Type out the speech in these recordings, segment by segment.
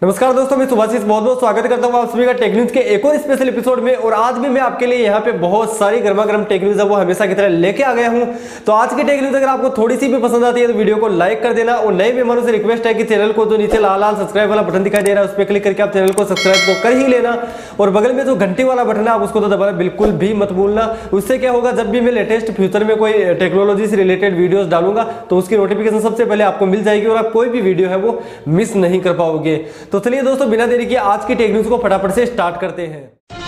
नमस्कार दोस्तों, मैं सुभाषिष बहुत बहुत स्वागत करता हूं आप सभी का टेक न्यूज के एक और स्पेशल एपिसोड में। और आज भी मैं आपके लिए यहां पे बहुत सारी गर्मा गर्म टेक न्यूज है वो हमेशा की तरह लेके आ गया हूं। तो आज की टेक न्यूज अगर आपको थोड़ी सी भी पसंद आती है तो वीडियो को लाइक कर देना। और नए मेहमानों से रिक्वेस्ट है कि चैनल को जो नीचे लाल लाल सब्सक्राइब वाला बटन दिखाई दे रहा है उस पर क्लिक करके आप चैनल को सब्सक्राइब तो कर ही लेना। और बगल में जो घंटी वाला बटन है आप उसको तो दबाना बिल्कुल भी मत भूलना। उससे क्या होगा, जब भी मैं लेटेस्ट फ्यूचर में कोई टेक्नोलॉजी से रिलेटेड वीडियोस डालूंगा तो उसकी नोटिफिकेशन सबसे पहले आपको मिल जाएगी और आप कोई भी वीडियो है वो मिस नहीं कर पाओगे। तो चलिए दोस्तों, बिना देरी के आज की टेक न्यूज को फटाफट से स्टार्ट करते हैं।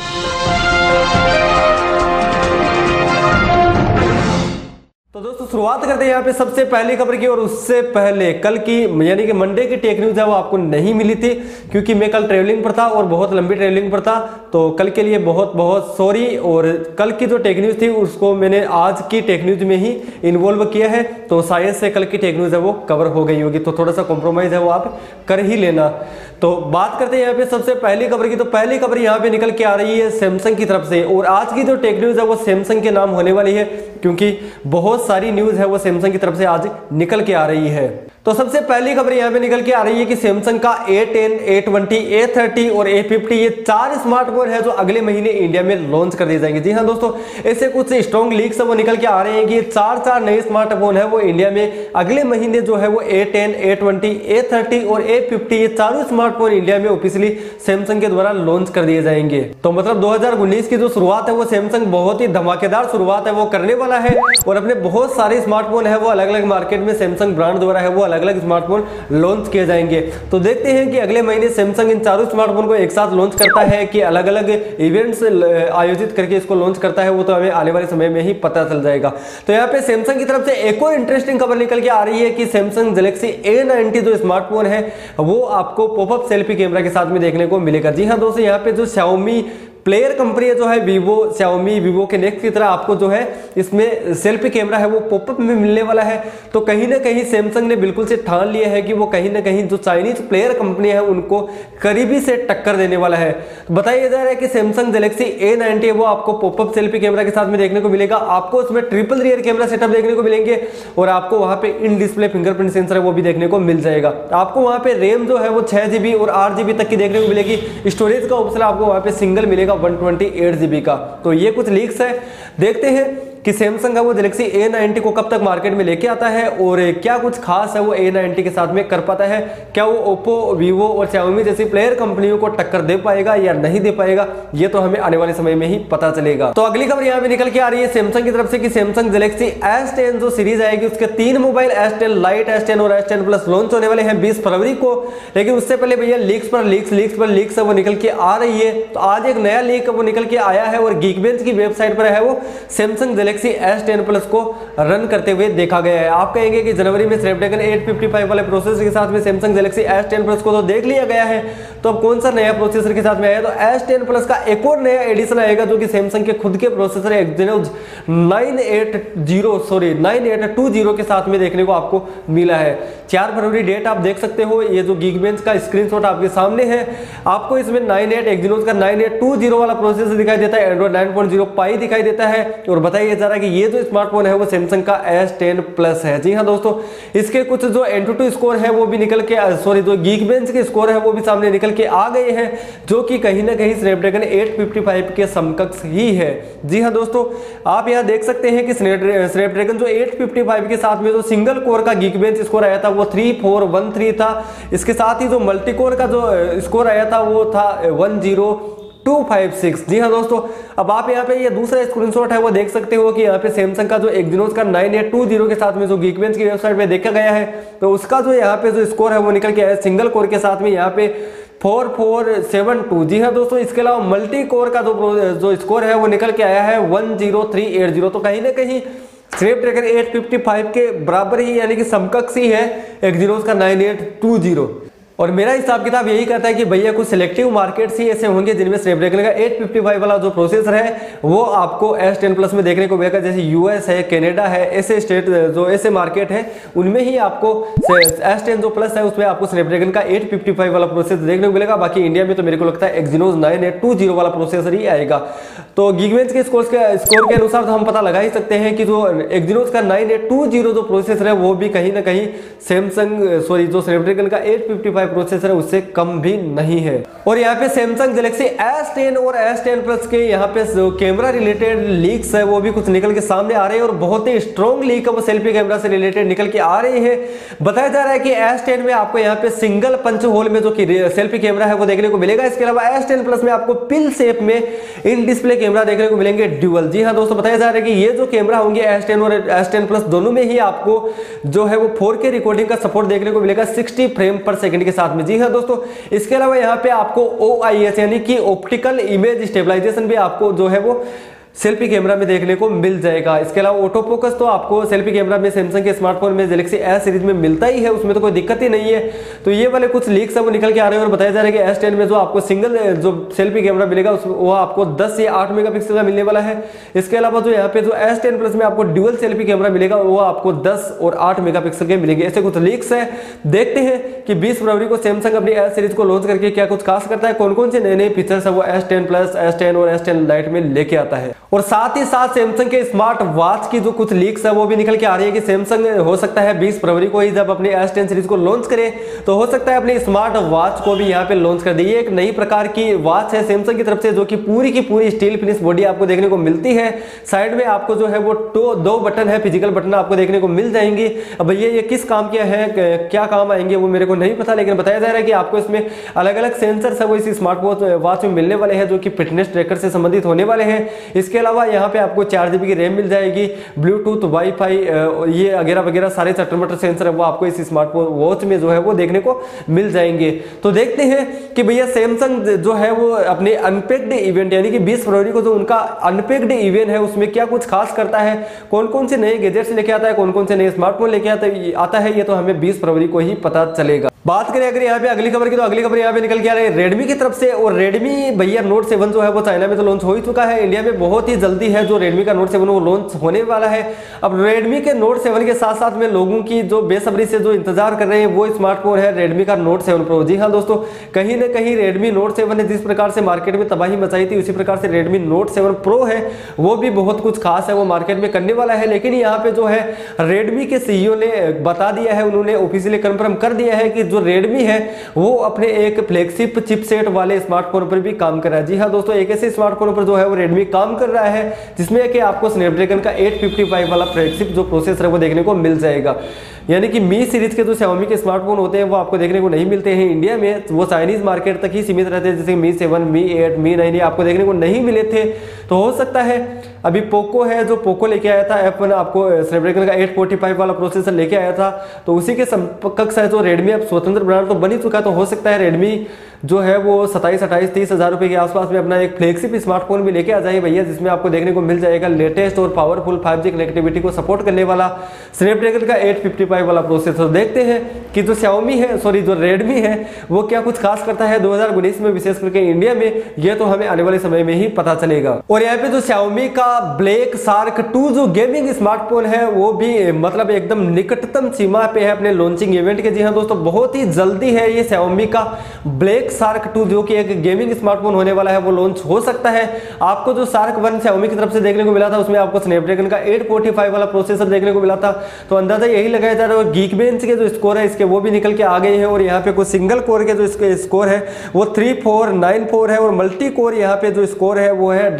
तो दोस्तों शुरुआत करते हैं यहाँ पे सबसे पहली खबर की। और उससे पहले कल की यानी कि मंडे की टेक न्यूज है वो आपको नहीं मिली थी क्योंकि मैं कल ट्रेवलिंग पर था और बहुत लंबी ट्रेवलिंग पर था। तो कल के लिए बहुत बहुत सॉरी। और कल की जो टेक न्यूज थी उसको मैंने आज की टेक न्यूज में ही इन्वॉल्व किया है, तो शायद से कल की टेक न्यूज है वो कवर हो गई होगी। तो थोड़ा सा कॉम्प्रोमाइज है वो आप कर ही लेना। तो बात करते हैं यहाँ पे सबसे पहली खबर की। तो पहली खबर यहाँ पे निकल के आ रही है सैमसंग की तरफ से। और आज की जो टेक न्यूज है वो सैमसंग के नाम होने वाली है क्योंकि बहुत सारी न्यूज है वो सैमसंग की तरफ से आज निकल के आ रही है। तो सबसे पहली खबर यहाँ पे निकल के आ रही है कि सैमसंग का A10, A20, A30 और A50 ये 4 स्मार्टफोन है जो अगले महीने इंडिया में लॉन्च कर दिए जाएंगे। जी हाँ दोस्तों, ऐसे कुछ स्ट्रॉन्ग लीक्स है वो निकल के आ रहे हैं कि 4 नए स्मार्टफोन है वो इंडिया में अगले महीने जो है वो A10, A20, A30 और A50 ये चारों स्मार्टफोन इंडिया में ऑफिशियली सैमसंग के द्वारा लॉन्च कर दिए जाएंगे। तो मतलब 2019 की जो शुरुआत है वो सैमसंग बहुत ही धमाकेदार शुरुआत है वो करने वाला है। और अपने बहुत सारे स्मार्टफोन है वो अलग अलग मार्केट में सैमसंग ब्रांड द्वारा है वो अलग अलग स्मार्टफोन लॉन्च किए जाएंगे। तो देखते हैं कि अगले महीने सैमसंग इन चारों स्मार्टफोन को एक साथ लॉन्च करता है कि अलग अलग इवेंट्स आयोजित करके इसको लॉन्च करता है, वो तो हमें आने वाले समय में ही पता चल जाएगा। तो यहाँ पे सैमसंग की तरफ से एक और इंटरेस्टिंग खबर निकल के आ रही है कि सैमसंग गैलेक्सी A90 जो स्मार्टफोन है वो आपको पॉपअप सेल्फी कैमरा के साथ में देखने को मिलेगा। जी हाँ दोस्तों, यहाँ पे जो Xiaomi प्लेयर कंपनी है जो है वीवो, Xiaomi, वीवो के नेक्स्ट की तरह आपको जो है इसमें सेल्फी कैमरा है वो पॉपअप में मिलने वाला है। तो कहीं ना कहीं सैमसंग ने बिल्कुल से ठान लिया है कि वो कहीं ना कहीं जो चाइनीज प्लेयर कंपनी है उनको करीबी से टक्कर देने वाला है। तो बताया जा रहा है कि सैमसंग गैलेक्सी A90 वो आपको पॉपअप सेल्फी कैमरा के साथ में देखने को मिलेगा। आपको उसमें ट्रिपल रियर कैमरा सेटअप देखने को मिलेंगे और आपको वहां पे इन डिस्प्ले फिंगरप्रिंट सेंसर है वो भी देखने को मिल जाएगा। आपको वहां पे रैम जो है वो 6GB और 8GB तक की देखने को मिलेगी। स्टोरेज का ऑप्शन आपको वहां पे सिंगल मिलेगा 128GB का। तो ये कुछ लीक्स है, देखते हैं कि सैमसंग है वो गैलेक्सी A90 को कब तक मार्केट में लेके आता है और क्या कुछ खास है वो A90 के साथ में कर पाता है। क्या वो ओप्पो, वीवो और Xiaomi जैसी प्लेयर कंपनियों को टक्कर दे पाएगा या नहीं दे पाएगा, ये तो हमें आने वाले समय में ही पता चलेगा। तो अगली खबर यहाँ पे निकल के आ रही है सैमसंग की तरफ से कि सैमसंग गैलेक्सी S10 जो सीरीज आएगी उसके 3 मोबाइल S10 लाइट, S10 और S10 प्लस लॉन्च होने वाले हैं 20 फरवरी को। लेकिन उससे पहले भैया लीक्स है वो निकल के आ रही है। तो आज एक नया लीक वो निकल के आया है और गीकबेंच की वेबसाइट पर है वो सैमसंग गैलेक्सी S10 प्लस को रन करते हुए देखा गया है। आप कहेंगे कि जनवरी में स्नैपड्रैगन 855 वाले प्रोसेसर के साथ में सैमसंग गैलेक्सी S10 प्लस को तो देख लिया गया है, तो अब कौन सा नया प्रोसेसर के साथ में आया? तो S10 प्लस का एक और नया एडिशन आएगा जो कि सैमसंग के खुद के प्रोसेसर एक्जिनोस 9820 के साथ में देखने को आपको मिला है। 4 फरवरी डेट आप देख सकते हो, ये जो गीकबेंच का स्क्रीनशॉट आपके सामने है। आपको इसमें 98 एक्जिनोस का 9820 वाला प्रोसेसर दिखाई देता है, एंड्रॉइड 9.0 पाई दिखाई देता है। और बताइए जरा कि ये जो स्मार्टफोन है वो सैमसंग का S10 प्लस है। जी हाँ दोस्तों, इसके कुछ जो Antutu स्कोर है वो भी निकल के जो गीकबेंच के स्कोर है वो भी सामने निकल के आ गए हैं जो कि कहीं ना कहीं स्नैपड्रैगन 855 के समकक्ष ही है। जी हाँ दोस्तों, आप यहाँ देख सकते हैं कि स्नैपड्रैगन जो 855 के साथ में जो सिंगल कोर का गीकबेंच स्कोर आया था वो 3413 था। इसके साथ ही जो मल्टी कोर का जो स्कोर आया था वो था 10256। जी हाँ दोस्तों, अब आप यहाँ पे ये दूसरा स्क्रीनशॉट है वो देख सकते हो कि यहाँ पे सैमसंग का जो एक्जिनोस का 9820 के साथ में जो गीकबेंच की वेबसाइट पे देखा गया है तो उसका जो यहाँ पे जो स्कोर है वो निकल के आया सिंगल कोर के साथ में यहाँ पे 4472। जी हाँ दोस्तों, इसके अलावा मल्टी कोर का जो स्कोर है वो निकल के आया है 10380। तो कहीं ना कहीं स्नैपड्रैगन 855 के बराबर ही यानी कि समकक्ष ही है एक्जिनोस का 9820। और मेरा हिसाब किताब यही कहता है कि भैया कुछ सिलेक्टिव मार्केट्स ही ऐसे होंगे जिनमें स्नैपड्रैगन का 855 वाला जो प्रोसेसर है वो आपको S10 प्लस में देखने को मिलेगा। जैसे यूएस है, कनाडा है, ऐसे स्टेट जो ऐसे मार्केट है उनमें ही आपको S10 जो प्लस है उसमें आपको स्नैपड्रैगन का 855 वाला प्रोसेसर देखने को मिलेगा। बाकी इंडिया में तो मेरे को लगता है एक्जिनोस 9820 वाला प्रोसेसर ही आएगा। तो गीकबेंच के स्कोर के अनुसार तो हम पता लगा ही सकते हैं कि जो एक्जिनोस का 9820 जो प्रोसेसर है वो भी कहीं ना कहीं जो स्नैपड्रैगन का 855 855 प्रोसेसर है उससे कम भी नहीं है। और यहाँ पे सैमसंग गैलेक्सी S10 और S10 प्लस के यहाँ पे जो कैमरा रिलेटेड लीक्स है वो भी कुछ निकल के सामने आ रहे हैं और बहुत ही स्ट्रॉन्ग लीक है वो सेल्फी कैमरा से रिलेटेड निकल के आ रहे हैं। बताया जा रहा है कि S10 में आपको यहाँ पे सिंगल पंच होल में जो सेल्फी कैमरा है वो देखने को मिलेगा। इसके अलावा S10 प्लस में आपको पिल शेप में इन डिस्प्ले कैमरा देखने को मिलेंगे ड्यूअल। जी हाँ दोस्तों, बताया जा रहा है कि ये जो कैमरा होंगे S10 और S10 प्लस दोनों में ही आपको जो है वो 4K रिकॉर्डिंग का सपोर्ट देखने को मिलेगा 60 फ्रेम पर सेकंड के साथ में। जी हाँ दोस्तों, इसके अलावा यहाँ पे आपको OIS यानी कि ऑप्टिकल इमेज स्टेबलाइजेशन भी आपको जो है वो सेल्फी कैमरा में देखने को मिल जाएगा। इसके अलावा ऑटो फोकस तो आपको सेल्फी कैमरा में सैमसंग के स्मार्टफोन में गैलेक्सी S सीरीज में मिलता ही है, उसमें तो कोई दिक्कत ही नहीं है। तो ये वाले कुछ लीक्स है वो निकल के आ रहे हैं और बताया जा रहा है कि S10 में जो आपको सिंगल जो सेल्फी कैमरा मिलेगा वो आपको 10 से 8 मेगापिक्सल का मिलने वाला है। इसके अलावा जो यहाँ पे जो S10 प्लस में आपको ड्यूअल सेल्फी कैमरा मिलेगा वो आपको 10 और 8 मेगापिक्सल के मिलेंगे। ऐसे कुछ लीक्स है। देखते हैं कि 20 फरवरी को सैमसंग अपनी S सीरीज को लॉन्च करके क्या कुछ खास करता है, कौन कौन से नए नए फीचर्स है वो S10 प्लस, S10 और S10 लाइट में लेके आता है। और साथ ही साथ सैमसंग के स्मार्ट वॉच की जो कुछ लीक्स है वो भी निकल के आ रही है कि सैमसंग हो सकता है 20 फरवरी को ही जब अपनी S10 सीरीज को लॉन्च करे तो हो सकता है अपनी स्मार्ट वॉच को भी यहाँ पे लॉन्च कर दी। एक नई प्रकार की वॉच है सैमसंग की तरफ से जो कि पूरी की पूरी स्टील फिनिश बॉडी आपको देखने को मिलती है। साइड में आपको जो है वो दो बटन है, फिजिकल बटन आपको देखने को मिल जाएंगी। अब ये किस काम के हैं, क्या काम आएंगे वो मेरे को नहीं पता, लेकिन बताया जा रहा है कि आपको इसमें अलग अलग सेंसर्स है वो इस स्मार्ट वॉच में मिलने वाले हैं जो कि फिटनेस ट्रैकर से संबंधित होने वाले हैं। इसके अलावा यहाँ पे आपको 4 GB की रैम मिल जाएगी, ब्लूटूथ, वाईफाई, ये वगैरह वगैरह सारे चटर सेंसर है वो आपको इस स्मार्ट वॉच में जो है वो देखने को मिल जाएंगे। तो देखते हैं कि भैया सैमसंग जो है वो अपने अनपैक्ड इवेंट यानी कि 20 फरवरी को जो उनका अनपैक्ड इवेंट है उसमें क्या कुछ खास करता है, कौन कौन से नए गैजेट्स लेके आता है, कौन कौन से नए स्मार्टफोन लेके आता है, ये तो हमें 20 फरवरी को ही पता चलेगा। बात करें अगर यहाँ पे अगली खबर की तो अगली खबर यहाँ पे निकल के आ रही है रेडमी की तरफ से। और रेडमी भैया नोट 7 जो है वो चाइना में तो लॉन्च हो ही चुका है, इंडिया में बहुत ही जल्दी है जो रेडमी का नोट 7 वो लॉन्च होने वाला है। अब रेडमी के नोट 7 के साथ साथ में लोगों की जो बेसब्री से जो इंतजार कर रहे हैं वो स्मार्टफोन है रेडमी का नोट 7 प्रो। जी हाँ दोस्तों, कहीं ना कहीं रेडमी नोट 7 ने जिस प्रकार से मार्केट में तबाही मचाई थी उसी प्रकार से रेडमी नोट 7 प्रो है वो भी बहुत कुछ खास है वो मार्केट में करने वाला है। लेकिन यहाँ पे जो है रेडमी के सीईओ ने बता दिया है, उन्होंने ऑफिशियली कंफर्म कर दिया है कि जो रेडमी है वो अपने एक फ्लैगशिप चिपसेट वाले स्मार्टफोन पर भी काम कर रहा है। जी हाँ दोस्तों, एक ऐसे स्मार्टफोन पर जो है वो रेडमी काम कर रहा है जिसमें कि आपको स्नैपड्रैगन का 855 वाला फ्लैगशिप जो प्रोसेसर है वो देखने को मिल जाएगा। यानी कि मी सीरीज के जो Xiaomi के स्मार्टफोन होते हैं वो आपको देखने को नहीं मिलते हैं इंडिया में, वो चाइनीज मार्केट तक ही सीमित रहते हैं। जैसे मी 7, मी 8, मी 9 आपको देखने को नहीं मिले थे। तो हो सकता है अभी पोको है जो पोको लेके आया था F1 आपको स्नैपड्रैगन का 845 वाला प्रोसेसर लेके आया था, तो उसी के समकक्ष है जो रेडमी अब स्वतंत्र ब्रांड तो बन ही चुका है। तो हो सकता है रेडमी जो है वो 27-28-30 हज़ार रुपए के आसपास में अपना एक फ्लैगशिप स्मार्टफोन भी लेके आ जाए भैया, जिसमें आपको देखने को मिल जाएगा लेटेस्ट और पावरफुल 5G कनेक्टिविटी को सपोर्ट करने वाला स्नैपड्रैगन का 855 वाला प्रोसेसर। देखते हैं कि जो Xiaomi है जो रेडमी है वो क्या कुछ खास करता है 2019 में, विशेष करके इंडिया में, ये तो हमें आने वाले समय में ही पता चलेगा। और यहाँ पे जो Xiaomi का ब्लैक शार्क 2 जो गेमिंग स्मार्टफोन है वो भी मतलब एकदम निकटतम सीमा पे है अपने लॉन्चिंग इवेंट के। जी हाँ दोस्तों, बहुत ही जल्दी है ये Xiaomi का ब्लैक शार्क 2 जो कि एक गेमिंग स्मार्टफोन होने वाला है वो लॉन्च हो सकता है। आपको जो शार्क 1 Xiaomi की तरफ से देखने को मिला था उसमें आपको स्नैपड्रैगन का 845 वाला प्रोसेसर देखने को मिला था, तो अंदाजा यही लगाया जा रहा है। गीक बेंच के जो स्कोर है इसके वो भी निकल के आ गए हैं और यहाँ पे कुछ सिंगल कोर के जो इसके स्कोर है वो 3494 है और मल्टी कोर यहाँ पे जो स्कोर है वो है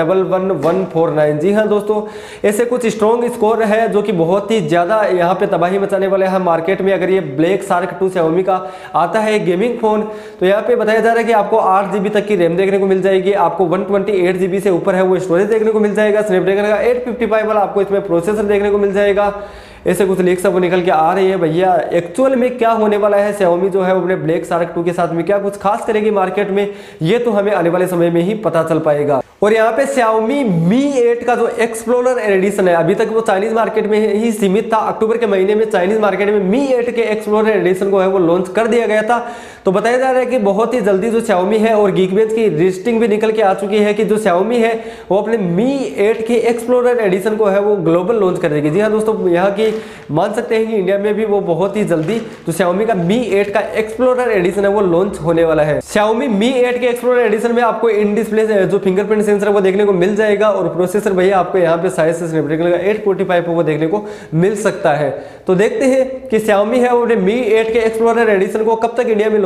11149। जी हाँ दोस्तों, ऐसे कुछ स्ट्रॉन्ग स्कोर है जो कि बहुत ही ज्यादा यहाँ पे तबाही मचाने वाले हैं मार्केट में। अगर ये ब्लैक शार्क 2 Xiaomi का आता है गेमिंग फोन तो यहाँ पे बताया जा रहा है कि आपको 8 GB तक की रैम देखने को मिल जाएगी, आपको 128 GB से ऊपर है वो स्टोरेज देखने को मिल जाएगा, स्नैपड्रैगन का 855 वाला आपको इसमें प्रोसेसर देखने को मिल जाएगा। ऐसे कुछ लीक्स अब निकल के आ रही है भैया। एक्चुअल में क्या होने वाला है, Xiaomi जो है अपने ब्लैक शार्क 2 के साथ में क्या कुछ खास करेगी मार्केट में, ये तो हमें आने वाले समय में ही पता चल पाएगा। और यहाँ पे Xiaomi Mi 8 का जो एक्सप्लोरर एडिशन है अभी तक वो चाइनीज मार्केट में ही सीमित था। अक्टूबर के महीने में चाइनीज मार्केट में Mi 8 के एक्सप्लोरर एडिशन को है वो लॉन्च कर दिया गया था। तो बताया जा रहा है कि बहुत ही जल्दी जो Xiaomi है और Geekbench की लिस्टिंग भी निकल के आ चुकी है कि जो Xiaomi है वो अपने Mi 8 के एक्सप्लोरर एडिशन को है वो ग्लोबल लॉन्च कर देगी। जी हाँ दोस्तों, यहाँ की मान सकते हैं कि इंडिया में भी वो बहुत ही जल्दी जो Xiaomi का Mi 8 का एक्सप्लोरर एडिशन है वो लॉन्च होने वाला है। Xiaomi Mi 8 के एक्सप्लोरर एडिशन में आपको इन डिस्प्ले जो फिंगरप्रिंट सेंसर वो देखने को मिल जाएगा और प्रोसेसर भैया आपको यहाँ पे शायद से स्नैपड्रैगन का 845 वो देखने को मिल सकता है। तो देखते हैं कि Xiaomi है वो अपने Mi 8 के एक्सप्लोरर एडिशन को कब तक इंडिया में लॉन्च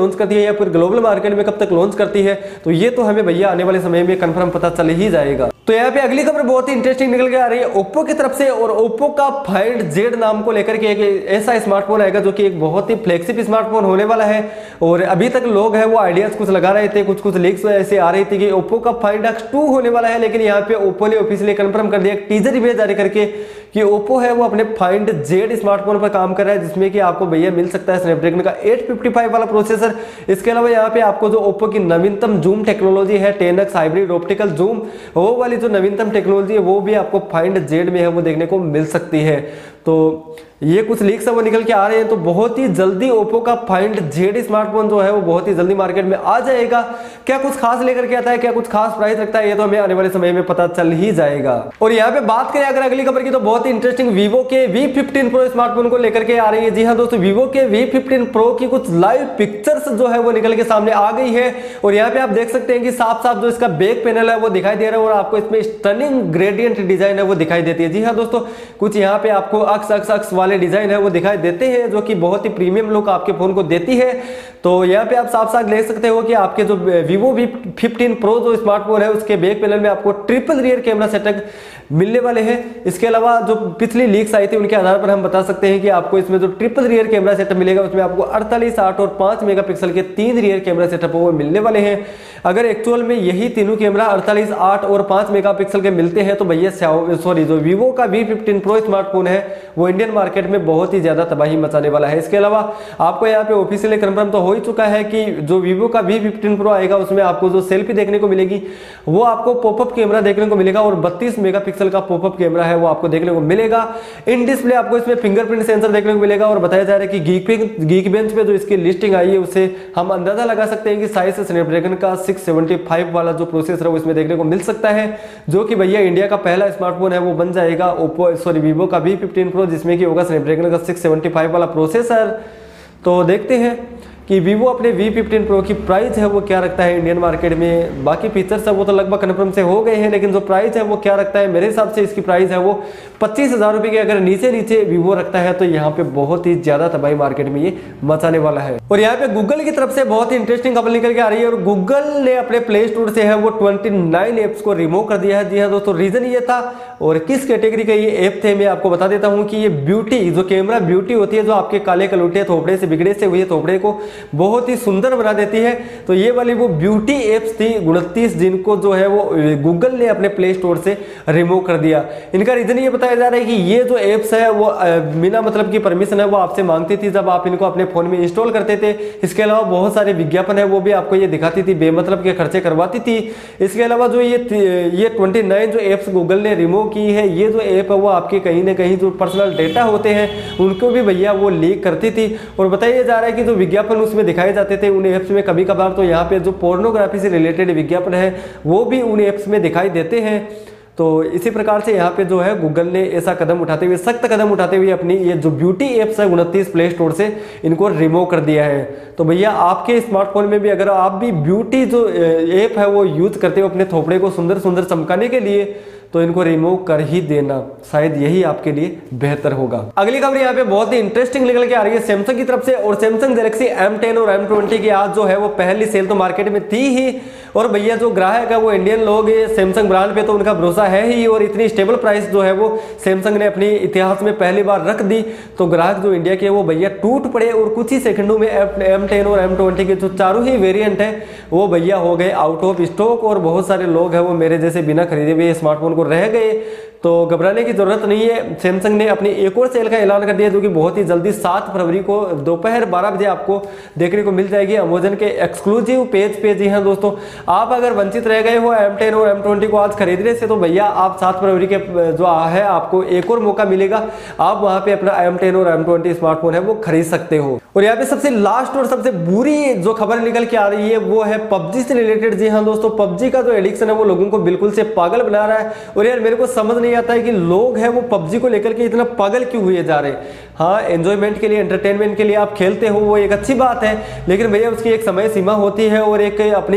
लॉन्च करती है या फिर ग्लोबल मार्केट में कब तक लॉन्च करती है, तो ये तो हमें भैया आने वाले समय में कंफर्म पता चल ही जाएगा। तो यहाँ पे अगली खबर बहुत ही इंटरेस्टिंग निकल के आ रही है ओप्पो की तरफ से, और ओप्पो का फाइंड जेड नाम को लेकर के एक ऐसा स्मार्टफोन आएगा जो कि एक बहुत ही फ्लैगशिप स्मार्टफोन होने वाला है। और अभी तक लोग हैं वो आइडियाज कुछ लगा रहे थे, कुछ लीक्स ऐसे आ रही थी कि ओप्पो का फाइंड X2 होने वाला है, लेकिन यहाँ पे ओप्पो ने ऑफिशियली कंफर्म कर दिया एक टीजर इमेज जारी करके कि ओप्पो है वो अपने फाइंड जेड स्मार्टफोन पर काम कर रहा है, जिसमें कि आपको भैया मिल सकता है स्नैपड्रैगन का 855 वाला प्रोसेसर। इसके अलावा यहाँ पे आपको जो ओप्पो की नवीनतम जूम टेक्नोलॉजी है 10x हाइब्रिड ऑप्टिकल जूम, वो वाली जो नवीनतम टेक्नोलॉजी है वो भी आपको फाइंड जेड में है वो देखने को मिल सकती है। तो ये कुछ लीक्स है वो निकल के आ रहे हैं, तो बहुत ही जल्दी ओप्पो का फाइंड जेड स्मार्टफोन जो है वो बहुत ही जल्दी मार्केट में आ जाएगा। क्या कुछ खास लेकर के आता है, क्या कुछ खास प्राइस रखता है, ये तो हमें आने वाले समय में पता चल ही जाएगा। और यहाँ पे बात करें अगर अगली खबर की, तो बहुत ही इंटरेस्टिंग वीवो के V15 Pro स्मार्टफोन को लेकर के आ रही है। जी हाँ दोस्तों, वीवो के V15 Pro की कुछ लाइव पिक्चर्स जो है वो निकल के सामने आ गई है, और यहाँ पे आप देख सकते हैं कि साफ साफ जो इसका बैक पैनल है वो दिखाई दे रहा है, और आपको इसमें स्टनिंग ग्रेडियंट डिजाइन है वो दिखाई देती है। जी हाँ दोस्तों, कुछ यहाँ पे आपको अक्स वाले डिजाइन है वो दिखाई देते हैं, जो कि बहुत ही प्रीमियम लुक आपके फोन को देती है। तो यहाँ पे आप साफ साफ देख सकते हो कि आपके जो Vivo V15 Pro जो स्मार्टफोन है उसके बैक पैनल में आपको ट्रिपल रियर कैमरा सेटअप मिलने वाले हैं। इसके अलावा जो पिछली लीक्स आई थी उनके आधार पर हम बता सकते हैं कि आपको इसमें जो ट्रिपल रियर कैमरा सेटअप मिलेगा उसमें आपको 48, 8 और 5 मेगापिक्सल के 3 रियर कैमरा सेटअप वो मिलने वाले हैं। अगर एक्चुअल में यही तीनों कैमरा 48, 8 और 5 मेगापिक्सल के मिलते हैं तो भैया जो Vivo का V15 Pro स्मार्टफोन है वो इंडियन मार्केट में बहुत ही ज्यादा तबाही मचाने वाला है। इसके अलावा आपको यहाँ पे ऑफिशियली कंफर्म तो हो ही चुका है कि जो Vivo का V15 Pro आएगा उसमें आपको जो सेल्फी देखने को मिलेगी वो आपको पॉपअप कैमरा देखने को मिलेगा, और 32 मेगापिक्सल का पॉपअप कैमरा है वो आपको देखने को मिलेगा। इन डिस्प्ले आपको इसमें फिंगरप्रिंट सेंसर देखने को मिलेगा, और बताया जा रहा है कि गीकबेंच पे जो इसकी लिस्टिंग आई है उससे हम अंदाजा लगा सकते हैं कि साइज से स्नैपड्रैगन का 675 वाला जो प्रोसेसर है वो इसमें देखने को मिल सकता है, जो कि भैया इंडिया का पहला स्मार्टफोन है वो बन जाएगा Vivo का V15 Pro, जिसमें कि होगा स्नैपड्रैगन का 675 वाला प्रोसेसर। तो देखते हैं कि Vivo अपने V15 Pro की प्राइस है वो क्या रखता है इंडियन मार्केट में। बाकी फीचर्स है वो तो लगभग कन्फर्म से हो गए हैं, लेकिन जो प्राइस है वो क्या रखता है, मेरे हिसाब से इसकी प्राइस है वो 25,000 रुपये की अगर नीचे Vivo रखता है तो यहाँ पे बहुत ही ज्यादा तबाही मार्केट में ये मचाने वाला है। और यहाँ पे गूगल की तरफ से बहुत ही इंटरेस्टिंग खबर निकल के आ रही है, और गूगल ने अपने प्ले स्टोर से है वो 29 एप्स को रिमूव कर दिया है। जी हाँ दोस्तों, रीजन ये था, और किस कैटेगरी का ये ऐप थे मैं आपको बता देता हूँ कि ये ब्यूटी, जो कैमरा ब्यूटी होती है, जो आपके काले कलूटे थोपड़े से बिगड़े से हुए थोपड़े को बहुत ही सुंदर बना देती है, तो ये वाली वो ब्यूटी एप्स थी 29 जिनको जो है वो गूगल ने अपने प्ले स्टोर से रिमूव कर दिया। इनका रीजन ये बताया जा रहा है कि ये जो एप्स है वो बिना मतलब की परमिशन है वो आपसे मांगती थी जब आप इनको अपने फोन में इंस्टॉल करते थे। इसके अलावा बहुत सारे विज्ञापन है वो भी आपको ये दिखाती थी, बेमतलब के खर्चे करवाती थी। इसके अलावा जो ये 29 जो एप्स गूगल ने रिमूव की है, ये जो ऐप है वो आपके कहीं ना कहीं जो पर्सनल डेटा होते हैं उनको भी भैया वो लीक करती थी। और बताया जा रहा है कि जो विज्ञापन उसमें दिखाए जाते थे उन एप्स में कभी कभार तो यहाँ पे जो पोर्नोग्राफी से रिलेटेड विज्ञापन है वो भी उन एप्स में दिखाई देते हैं। तो इसी प्रकार से यहाँ पे जो है गूगल ने ऐसा कदम उठाते हुए, सख्त कदम उठाते हुए अपनी ये जो ब्यूटी एप्स है 29 प्ले स्टोर से इनको रिमूव कर दिया है। तो भैया आपके स्मार्टफोन में भी अगर आप भी ब्यूटी जो ऐप है वो यूज करते हो अपने थोपड़े को सुंदर सुंदर चमकाने के लिए, तो इनको रिमूव कर ही देना, शायद यही आपके लिए बेहतर होगा। अगली खबर यहाँ पे बहुत ही इंटरेस्टिंग निकल के आ रही है सैमसंग की तरफ से, और सैमसंग गैलेक्सी M10 और M20 की आज जो है वो पहली सेल तो मार्केट में थी ही, और भैया जो ग्राहक है वो इंडियन लोग सैमसंग ब्रांड पे तो उनका भरोसा है ही, और इतनी स्टेबल प्राइस जो है वो सैमसंग ने अपनी इतिहास में पहली बार रख दी, तो ग्राहक जो इंडिया के वो भैया टूट पड़े, और कुछ ही सेकंडों में M10 और M20 के जो चारों ही वेरिएंट है वो भैया हो गए आउट ऑफ स्टॉक, और बहुत सारे लोग हैं वो मेरे जैसे बिना खरीदे हुए स्मार्टफोन को रह गए। तो घबराने की जरूरत नहीं है, सैमसंग ने अपनी एक और सेल का ऐलान कर दिया जो कि बहुत ही जल्दी 7 फरवरी को दोपहर 12 बजे आपको देखने को मिल जाएगी अमेजन के एक्सक्लूसिव पेज पे। जी हाँ दोस्तों, आप अगर वंचित रह गए हो M10 और M20 को आज खरीदने से, तो भैया आप 7 फरवरी के जो है आपको एक और मौका मिलेगा, आप वहां पे अपना M10 और M20 स्मार्टफोन है वो खरीद सकते हो। और यहाँ पे सबसे लास्ट और सबसे बुरी जो खबर निकल के आ रही है वो है पबजी से रिलेटेड। जी हाँ दोस्तों, पबजी का जो एडिक्शन है वो लोगों को बिल्कुल से पागल बना रहा है, और यार मेरे को समझ नहीं आता है कि लोग हैं वो पबजी को लेकर के इतना पागल क्यों हुए जा रहे हैं। हाँ, एंजॉयमेंट के लिए, एंटरटेनमेंट के लिए आप खेलते हो वो एक अच्छी बात है, लेकिन भैया उसकी एक समय सीमा होती है और एक अपनी जो स्थिति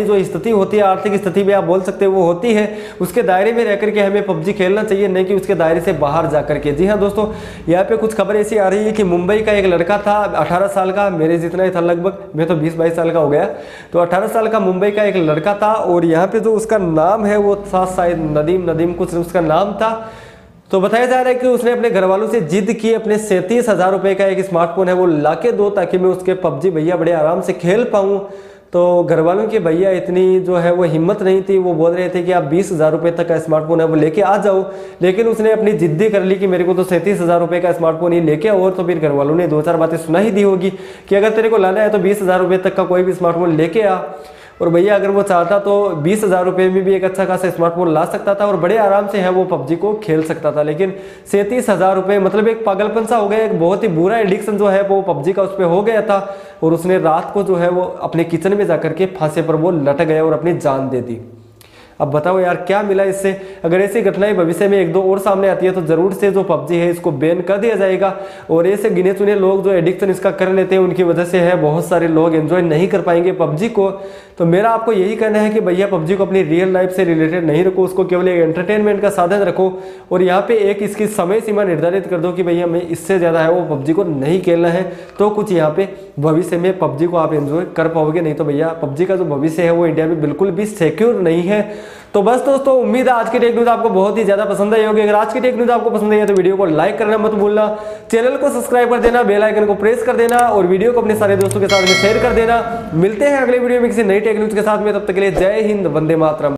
होती है, आर्थिक स्थिति भी आप बोल सकते हो वो होती है, उसके दायरे में रह करके हमें पबजी खेलना चाहिए, नहीं कि उसके दायरे से बाहर जा करके। जी हाँ दोस्तों, यहाँ पे कुछ खबर ऐसी आ रही है कि मुंबई का एक लड़का था 18 साल का, मेरे जितना ही था लगभग, मैं तो 20-22 साल का हो गया, तो 18 साल का मुंबई का एक लड़का था और यहाँ पे जो उसका नाम है वो था शायद नदीम कुछ उसका नाम था। तो बताया जा रहा है कि उसने अपने घर वालों से जिद की, अपने 37,000 रुपये का एक स्मार्टफोन है वो लाके दो ताकि मैं उसके पबजी भैया बड़े आराम से खेल पाऊँ। तो घर वालों के भैया इतनी जो है वो हिम्मत नहीं थी, वो बोल रहे थे कि आप 20,000 रुपये तक का स्मार्टफोन है वो लेके आ जाओ, लेकिन उसने अपनी जिद्दी कर ली कि मेरे को तो 37,000 रुपये का स्मार्टफोन ही लेके आओ। और तो फिर घर वालों ने 2-4 बातें सुना ही दी होगी कि अगर तेरे को लाना है तो 20,000 रुपये तक का कोई भी स्मार्टफोन लेके आ। और भैया अगर वो चाहता तो 20,000 रुपये में भी एक अच्छा खासा स्मार्टफोन ला सकता था और बड़े आराम से है वो पबजी को खेल सकता था, लेकिन 37,000 रुपये मतलब एक पागलपन सा हो गया, एक बहुत ही बुरा एडिक्शन जो है वो पबजी का उस पर हो गया था। और उसने रात को जो है वो अपने किचन में जाकर के फांसे पर वो लटक गया और अपनी जान दे दी। अब बताओ यार क्या मिला इससे। अगर ऐसी घटनाएं भविष्य में 1-2 और सामने आती है तो जरूर से जो पबजी है इसको बैन कर दिया जाएगा। और ऐसे गिने चुने लोग जो एडिक्शन इसका कर लेते हैं उनकी वजह से है बहुत सारे लोग एंजॉय नहीं कर पाएंगे पबजी को। तो मेरा आपको यही कहना है कि भैया पबजी को अपनी रियल लाइफ से रिलेटेड नहीं रखो, उसको केवल एक एंटरटेनमेंट का साधन रखो। और यहाँ पे एक इसकी समय सीमा निर्धारित कर दो कि भैया मैं इससे ज़्यादा है वो पबजी को नहीं खेलना है, तो कुछ यहाँ पे भविष्य में पबजी को आप एंजॉय कर पाओगे। नहीं तो भैया पबजी का जो भविष्य है वो इंडिया में बिल्कुल भी सिक्योर नहीं है। तो बस दोस्तों, उम्मीद है आज की टेक न्यूज़ आपको बहुत ही ज्यादा पसंद आई होगी। अगर आज की टेक न्यूज़ आपको पसंद आई है तो वीडियो को लाइक करना मत भूलना, चैनल को सब्सक्राइब कर देना, बेल आइकन को प्रेस कर देना और वीडियो को अपने सारे दोस्तों के साथ में शेयर कर देना। मिलते हैं अगले वीडियो में किसी नई टेक न्यूज़ के साथ में, तब तक के लिए जय हिंद, वंदे मातरम।